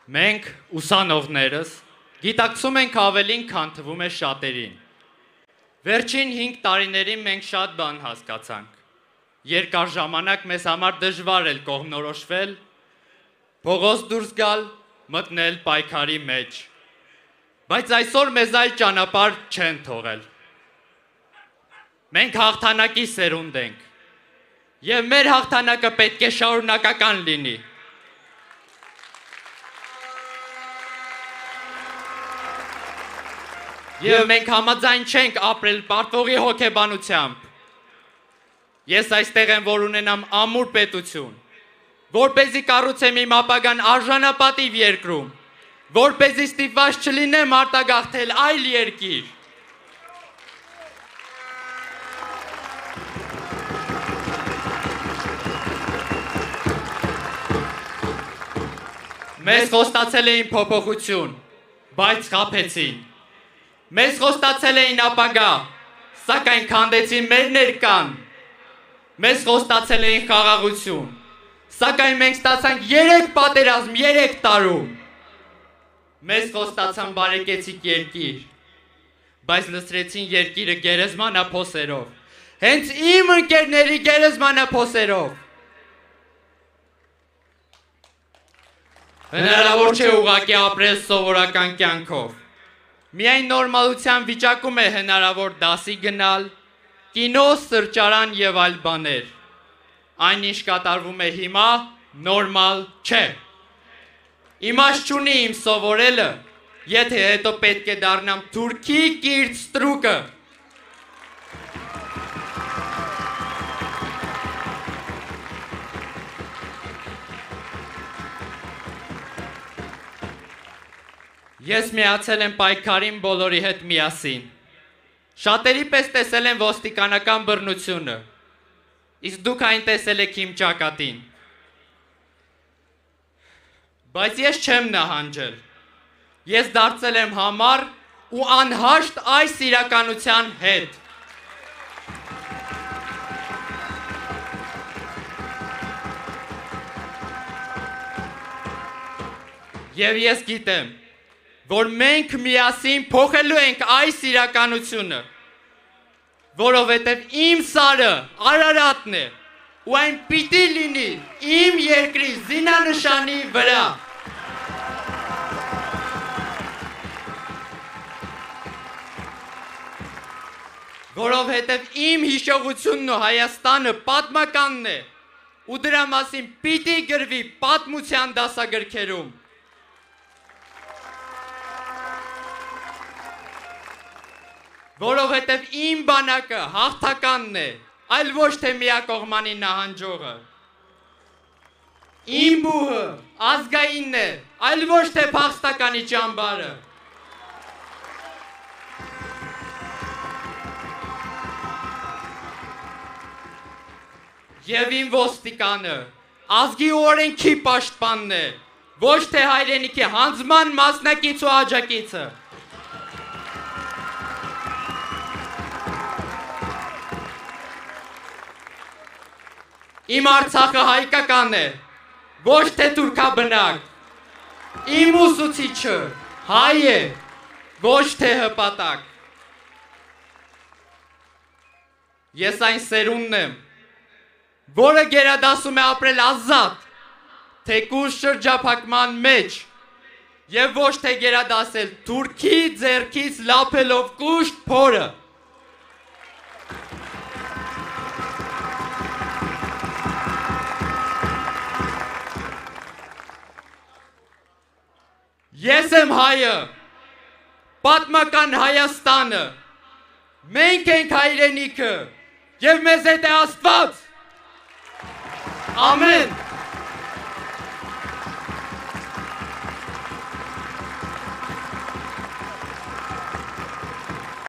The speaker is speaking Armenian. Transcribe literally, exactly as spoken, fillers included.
Մենք ուսանողներս գիտակցում ենք ավելին, քան թվում է շատերին։ Վերջին հինգ տարիներին մենք շատ բան հասկացանք։ Երկար ժամանակ մեզ համար դժվար էր կողմնորոշվել, փողոց դուրս գալ, մտնել պայքարի մեջ։ Բայց այսօր մեզ այլ ճանապարհ չեն թողել։ Մենք հաղթանակի սերունդ ենք, եւ մեր հաղթանակը պետք է շարունակական լինի։ Եվ մենք համաձայն չենք ապրել պարտվողի հոգեբանությամբ։ Ես այստեղ եմ, որ ունենամ ամուր պետություն, որպեսզի կառուցեմ իմ ապագան արժանապատիվ երկրում, որպեսզի ստիպված չլինեմ արտագաղթել այլ երկիր։ Մեզ խոստացել էին փոփոխություն, բայց խաբեցին։ Մեզ խոստացել էին ապագա, սակայն քանդեցին մեր ներկան։ Մեզ խոստացել էին խաղաղություն, սակայն մենք ստացանք երեք պատերազմ երեք տարում։ Մեզ խոստացան բարեկեցիկ երկիր, բայց լցրեցին երկիրը գերեզմանափոսերով, հենց իմ ընկերների գերեզմանափոսերով։ Հնարավոր չէ ուղղակի ապրել սովորական կյանքով։ Միայն նորմալության վիճակում է հնարավոր դասի գնալ, կինո, սրճարան եւ այլ բաներ։ Այն ինչ կատարվում է հիմա, նորմալ չէ։ Իմաստ չունի իմ սովորելը, եթե հետո պետք է դառնամ թուրքի կիրթ ստրուկը։ Ես միացել եմ պայքարին բոլորի հետ միասին։ Շատերի պես տեսել են ոստիկանական բռնությունը, իսկ դուք այն տեսել եք իմ ճակատին։ Բայց ես չեմ նահանջել։ Ես դարձել եմ համառ ու անհաշտ այս իրականության հետ։ Եվ ես գիտեմ, որ մենք միասին փոխելու ենք այս իրականությունը, որովհետև իմ սարը Արարատն է, ու այն պիտի լինի իմ երկրի զինանշանի վրա։ Որովհետև իմ հիշողությունն ու Հայաստանը պատմականն է, ու դրա մասին պիտի գրվի պատմության դասագրքերում։ Որովհետև իմ բանակը հաղթականն է, այլ ոչ թե միակողմանի նահանջողը։ Իմ բուհը ազգայինն է, այլ ոչ թե փախստականի ճամբարը։ Եվ իմ ոստիկանը ազգի ու օրենքի պաշտպանն է, ոչ թե հայրենիքի հանձնման մասնակից ու աջակիցը։ Իմ Արցախը հայկական է, ոչ թե թուրքաբնակ։ Իմ ուսուցիչը հայ է, ոչ թե հպատակ։ Ես այն սերունդն եմ, որը գերադասում է ապրել ազատ, թեկուզ շրջափակման մեջ, եւ ոչ թե գերադասել թուրքի ձեռքից լափելով կուշտ փորը։ Ես եմ հայը, պատմական Հայաստանը, մենք ենք հայրենիքը, և մեզ հետ է Աստված, ամեն։